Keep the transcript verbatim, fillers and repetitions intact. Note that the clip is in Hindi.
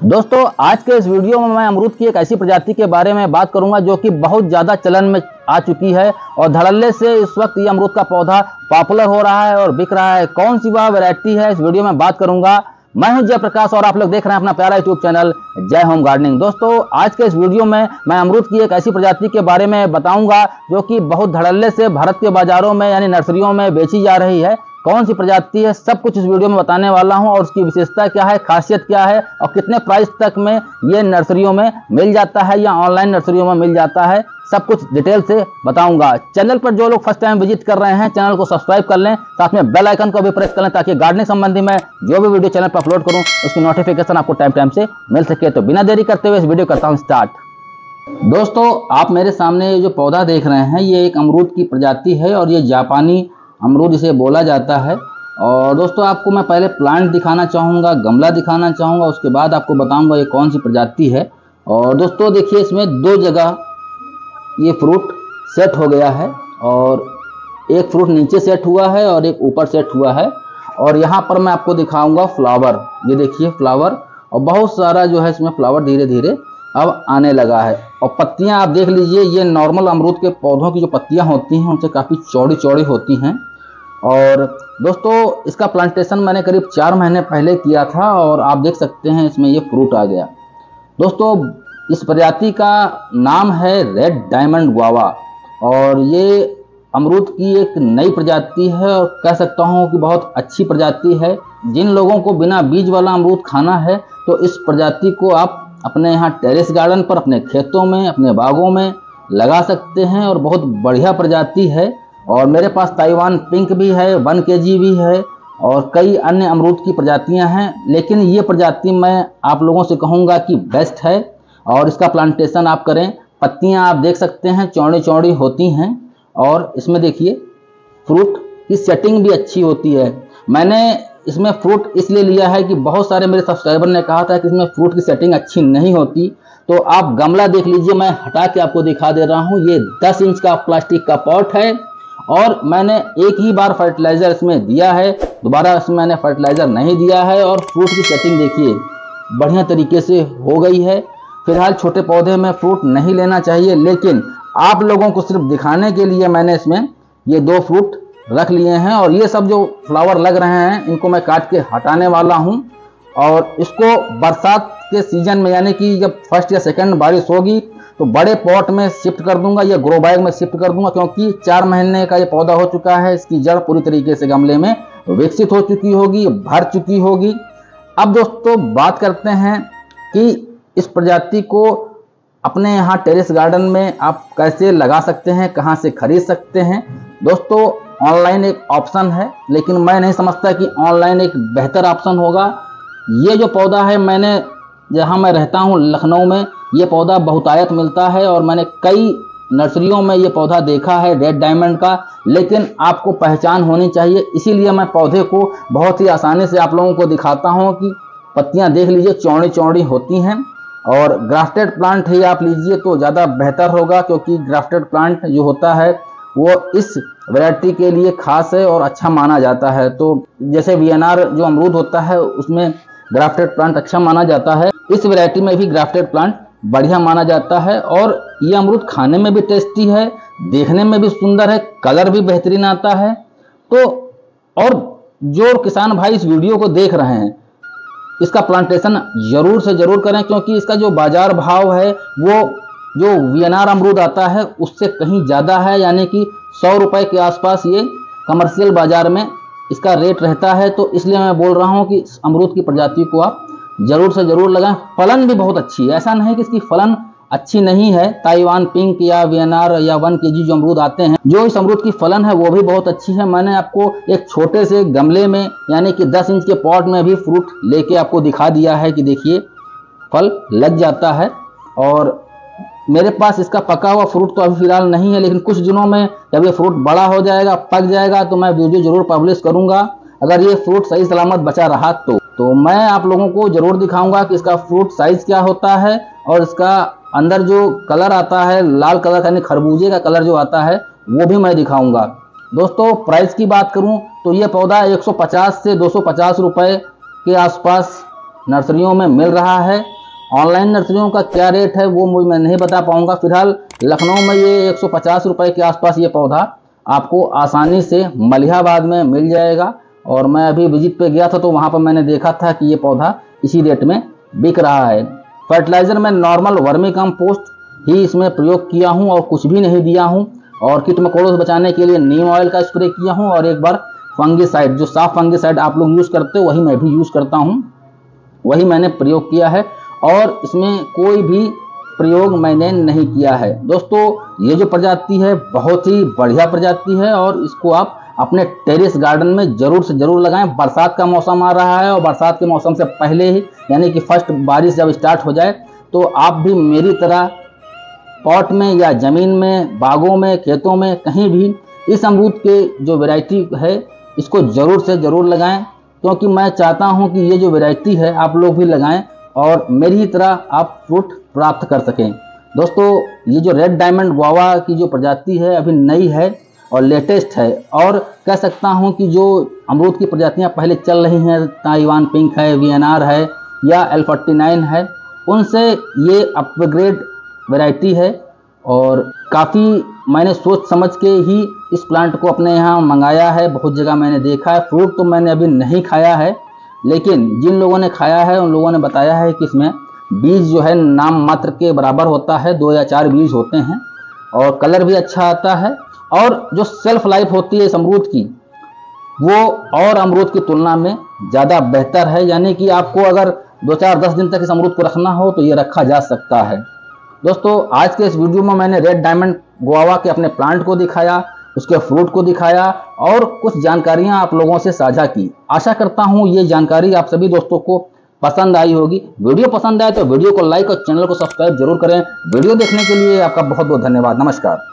दोस्तों आज के इस वीडियो में मैं अमरूद की एक ऐसी प्रजाति के बारे में बात करूंगा जो कि बहुत ज़्यादा चलन में आ चुकी है और धड़ल्ले से इस वक्त ये अमरूद का पौधा पॉपुलर हो रहा है और बिक रहा है। कौन सी वह वैरायटी है इस वीडियो में बात करूंगा। मैं हूं जयप्रकाश और आप लोग देख रहे हैं अपना प्यारा YouTube channel Jai home gardening. दोस्तों आज के इस वीडियो में मैं अमरूद की एक ऐसी प्रजाति के बारे में बताऊंगा जो कि बहुत धड़ल्ले से भारत के बाजारों में यानी नर्सरियों में बेची जा रही है। कौन सी प्रजाति है सब कुछ इस वीडियो में बताने वाला हूं और उसकी विशेषता क्या है, खासियत क्या है और कितने प्राइस तक में ये नर्सरियों में मिल जाता है या ऑनलाइन नर्सरियों में मिल जाता है, सब कुछ डिटेल से बताऊंगा। चैनल पर जो लोग फर्स्ट टाइम विजिट कर रहे हैं चैनल को सब्सक्राइब कर लें, साथ में बेल आइकन को भी प्रेस कर लें ताकि गार्डनिंग संबंधी मैं जो भी वीडियो चैनल पर अपलोड करूँ उसकी नोटिफिकेशन आपको टाइम टाइम से मिल सके। तो बिना देरी करते हुए इस वीडियो करता हूँ स्टार्ट। दोस्तों आप मेरे सामने जो पौधा देख रहे हैं ये एक अमरूद की प्रजाति है और ये जापानी अमरूद इसे बोला जाता है। और दोस्तों आपको मैं पहले प्लांट दिखाना चाहूँगा, गमला दिखाना चाहूँगा, उसके बाद आपको बताऊँगा ये कौन सी प्रजाति है। और दोस्तों देखिए इसमें दो जगह ये फ्रूट सेट हो गया है और एक फ्रूट नीचे सेट हुआ है और एक ऊपर सेट हुआ है। और यहाँ पर मैं आपको दिखाऊँगा फ्लावर, ये देखिए फ्लावर, और बहुत सारा जो है इसमें फ्लावर धीरे धीरे अब आने लगा है। और पत्तियाँ आप देख लीजिए, ये नॉर्मल अमरूद के पौधों की जो पत्तियाँ होती हैं उनसे काफ़ी चौड़ी चौड़ी होती हैं। और दोस्तों इसका प्लांटेशन मैंने करीब चार महीने पहले किया था और आप देख सकते हैं इसमें ये फ्रूट आ गया। दोस्तों इस प्रजाति का नाम है रेड डायमंड गुआवा और ये अमरूद की एक नई प्रजाति है और कह सकता हूँ कि बहुत अच्छी प्रजाति है। जिन लोगों को बिना बीज वाला अमरूद खाना है तो इस प्रजाति को आप अपने यहाँ टेरेस गार्डन पर, अपने खेतों में, अपने बागों में लगा सकते हैं और बहुत बढ़िया प्रजाति है। और मेरे पास ताइवान पिंक भी है, वन के जी भी है और कई अन्य अमरूद की प्रजातियां हैं, लेकिन ये प्रजाति मैं आप लोगों से कहूँगा कि बेस्ट है और इसका प्लांटेशन आप करें। पत्तियां आप देख सकते हैं चौड़ी चौड़ी होती हैं और इसमें देखिए फ्रूट की सेटिंग भी अच्छी होती है। मैंने इसमें फ्रूट इसलिए लिया है कि बहुत सारे मेरे सब्सक्राइबर ने कहा था कि इसमें फ्रूट की सेटिंग अच्छी नहीं होती, तो आप गमला देख लीजिए, मैं हटा के आपको दिखा दे रहा हूँ। ये दस इंच का प्लास्टिक का पॉट है और मैंने एक ही बार फर्टिलाइज़र इसमें दिया है, दोबारा इसमें मैंने फर्टिलाइज़र नहीं दिया है। और फ्रूट की सेटिंग देखिए बढ़िया तरीके से हो गई है। फिलहाल छोटे पौधे में फ्रूट नहीं लेना चाहिए, लेकिन आप लोगों को सिर्फ दिखाने के लिए मैंने इसमें ये दो फ्रूट रख लिए हैं। और ये सब जो फ्लावर लग रहे हैं इनको मैं काट के हटाने वाला हूँ और इसको बरसात के सीजन में यानी कि जब फर्स्ट या सेकंड बारिश होगी तो बड़े पॉट में शिफ्ट कर दूंगा या ग्रो बैग में शिफ्ट कर दूंगा, क्योंकि चार महीने का ये पौधा हो चुका है। इसकी जड़ पूरी तरीके से गमले में विकसित हो चुकी होगी, भर चुकी होगी। अब दोस्तों बात करते हैं कि इस प्रजाति को अपने यहाँ टेरेस गार्डन में आप कैसे लगा सकते हैं, कहाँ से खरीद सकते हैं। दोस्तों ऑनलाइन एक ऑप्शन है, लेकिन मैं नहीं समझता कि ऑनलाइन एक बेहतर ऑप्शन होगा। ये जो पौधा है, मैंने जहाँ मैं रहता हूँ लखनऊ में ये पौधा बहुतायत मिलता है और मैंने कई नर्सरियों में ये पौधा देखा है रेड डायमंड का, लेकिन आपको पहचान होनी चाहिए। इसीलिए मैं पौधे को बहुत ही आसानी से आप लोगों को दिखाता हूँ कि पत्तियाँ देख लीजिए चौड़ी चौड़ी होती हैं। और ग्राफ्टेड प्लांट ही आप लीजिए तो ज़्यादा बेहतर होगा, क्योंकि ग्राफ्टेड प्लांट जो होता है वो इस वैरायटी के लिए खास है और अच्छा माना जाता है। तो जैसे वी एन आर जो अमरूद होता है उसमें ग्राफ्टेड प्लांट अच्छा माना जाता है, इस वैरायटी में भी ग्राफ्टेड प्लांट बढ़िया माना जाता है। और ये अमरूद खाने में भी टेस्टी है, देखने में भी सुंदर है, कलर भी बेहतरीन आता है। तो और जो किसान भाई इस वीडियो को देख रहे हैं इसका प्लांटेशन जरूर से जरूर करें, क्योंकि इसका जो बाजार भाव है वो जो वी एन आर अमरूद आता है उससे कहीं ज़्यादा है, यानी कि सौ रुपये के आसपास ये कमर्शियल बाजार में इसका रेट रहता है। तो इसलिए मैं बोल रहा हूँ कि अमरूद की प्रजाति को आप जरूर से जरूर लगाएं। फलन भी बहुत अच्छी है, ऐसा नहीं कि इसकी फलन अच्छी नहीं है। ताइवान पिंक या वी एन आर या वन के जी जो अमरूद आते हैं, जो इस अमरूद की फलन है वो भी बहुत अच्छी है। मैंने आपको एक छोटे से गमले में यानी कि दस इंच के पॉट में भी फ्रूट लेके आपको दिखा दिया है कि देखिए फल लग जाता है। और मेरे पास इसका पका हुआ फ्रूट तो अभी फिलहाल नहीं है, लेकिन कुछ दिनों में जब ये फ्रूट बड़ा हो जाएगा, पक जाएगा, तो मैं वीडियो जरूर पब्लिश करूंगा। अगर ये फ्रूट सही सलामत बचा रहा तो तो मैं आप लोगों को जरूर दिखाऊंगा कि इसका फ्रूट साइज क्या होता है और इसका अंदर जो कलर आता है लाल कलर यानी खरबूजे का कलर जो आता है वो भी मैं दिखाऊंगा। दोस्तों प्राइस की बात करूं तो ये पौधा एक सौ पचास से दो सौ पचास रुपए के आसपास नर्सरियों में मिल रहा है। ऑनलाइन नर्सरियों का क्या रेट है वो मुझे मैं नहीं बता पाऊंगा। फिलहाल लखनऊ में ये एक सौ पचास रुपये के आसपास ये पौधा आपको आसानी से मलिहाबाद में मिल जाएगा। और मैं अभी विजिट पे गया था तो वहाँ पर मैंने देखा था कि ये पौधा इसी रेट में बिक रहा है। फर्टिलाइज़र में नॉर्मल वर्मी कंपोस्ट ही इसमें प्रयोग किया हूँ और कुछ भी नहीं दिया हूँ। और कीट मकोड़ों से बचाने के लिए नीम ऑयल का स्प्रे किया हूँ और एक बार फंगीसाइड, जो साफ फंगीसाइड आप लोग यूज़ करते हो वही मैं भी यूज़ करता हूँ, वही मैंने प्रयोग किया है। और इसमें कोई भी प्रयोग मैंने नहीं किया है। दोस्तों ये जो प्रजाति है बहुत ही बढ़िया प्रजाति है और इसको आप अपने टेरेस गार्डन में ज़रूर से ज़रूर लगाएं। बरसात का मौसम आ रहा है और बरसात के मौसम से पहले ही यानी कि फर्स्ट बारिश जब स्टार्ट हो जाए तो आप भी मेरी तरह पॉट में या ज़मीन में, बागों में, खेतों में, कहीं भी इस अमरूद के जो वैरायटी है इसको ज़रूर से ज़रूर लगाएं, क्योंकि मैं चाहता हूं कि ये जो वैरायटी है आप लोग भी लगाएं और मेरी ही तरह आप फ्रूट प्राप्त कर सकें। दोस्तों ये जो रेड डायमंड गुआवा की जो प्रजाति है अभी नई है और लेटेस्ट है, और कह सकता हूं कि जो अमरूद की प्रजातियां पहले चल रही हैं, ताइवान पिंक है, वी एन आर है या एल फोर्टी नाइन है, उनसे ये अपग्रेड वैरायटी है। और काफ़ी मैंने सोच समझ के ही इस प्लांट को अपने यहाँ मंगाया है। बहुत जगह मैंने देखा है, फ्रूट तो मैंने अभी नहीं खाया है, लेकिन जिन लोगों ने खाया है उन लोगों ने बताया है कि इसमें बीज जो है नाम मात्र के बराबर होता है, दो या चार बीज होते हैं और कलर भी अच्छा आता है। और जो सेल्फ लाइफ होती है इस अमरूद की वो और अमरूद की तुलना में ज़्यादा बेहतर है, यानी कि आपको अगर दो चार दस दिन तक इस अमरूद को रखना हो तो ये रखा जा सकता है। दोस्तों आज के इस वीडियो में मैंने रेड डायमंड गुआवा के अपने प्लांट को दिखाया, उसके फ्रूट को दिखाया और कुछ जानकारियां आप लोगों से साझा की। आशा करता हूं ये जानकारी आप सभी दोस्तों को पसंद आई होगी। वीडियो पसंद आए तो वीडियो को लाइक और चैनल को सब्सक्राइब जरूर करें। वीडियो देखने के लिए आपका बहुत बहुत धन्यवाद। नमस्कार।